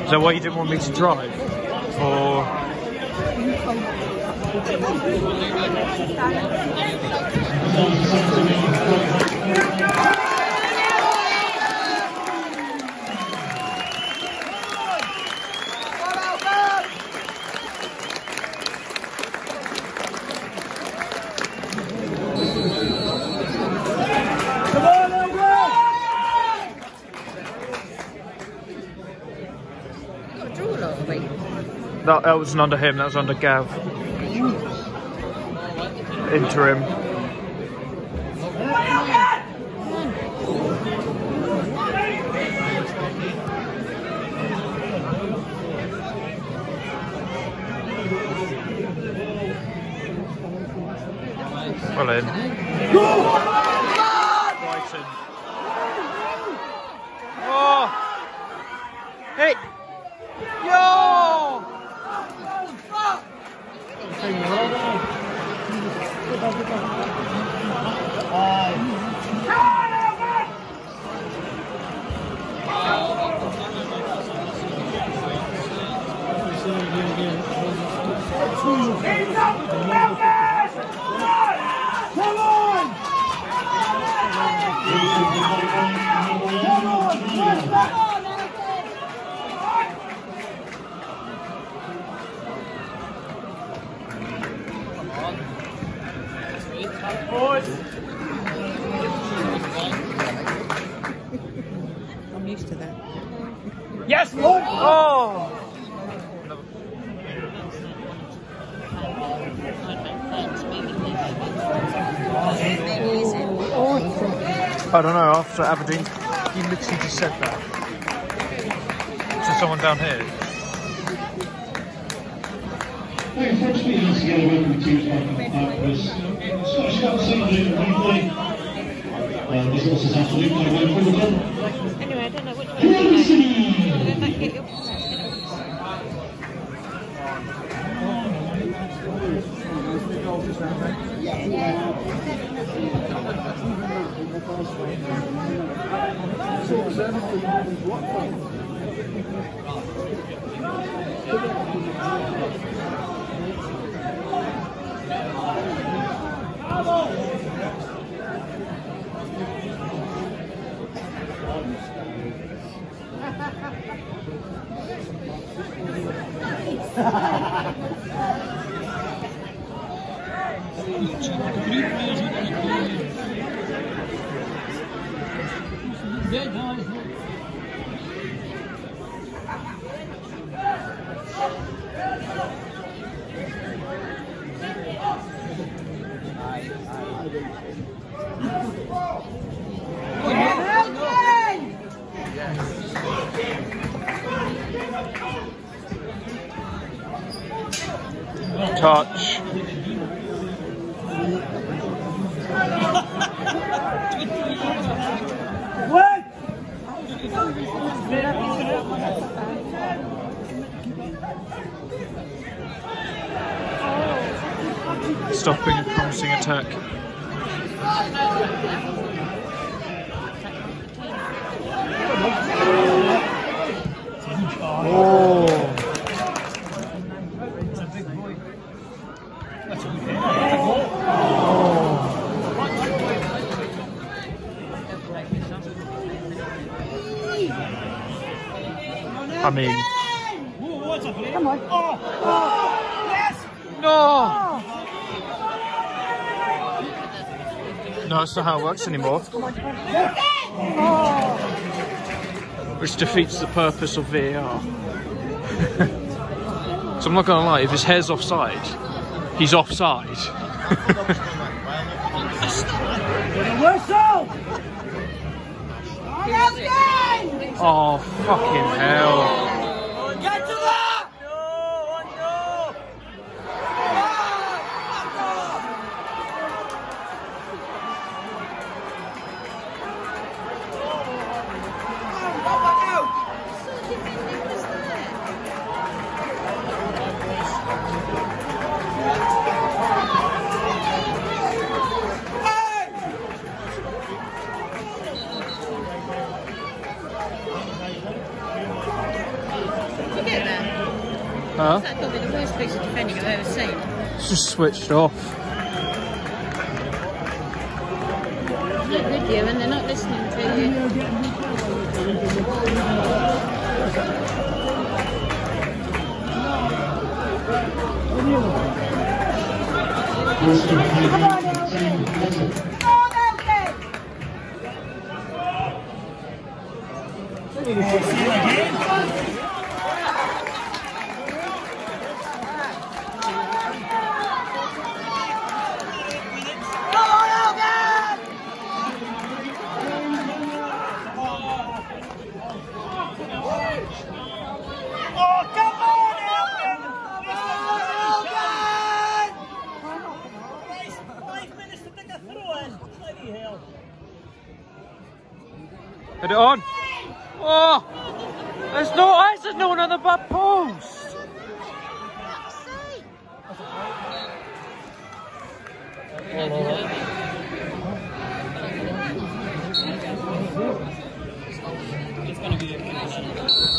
Is that why you didn't want me to drive? Or... That wasn't under him, that was under Gav. Interim. Well in. Brighton. Oh! Hey! Yo! I'm used to that. Yes, Lord! Oh! I don't know, after Aberdeen, he literally just said that to someone down here. Anyway, I don't know which one to go back and get your Touch. Stopping a promising attack. Oh. I mean, come on. Yes! No! No, that's not how it works anymore. Which defeats the purpose of VAR. So I'm not gonna lie, if his hair's offside, he's offside. Oh, fucking hell. Get to that! Huh? That's probably the worst piece of defending I've ever seen. It's just switched off. It's not with you and they're not listening to you. Hit it on. Oh, there's no one on the back post. It's going to be a condition.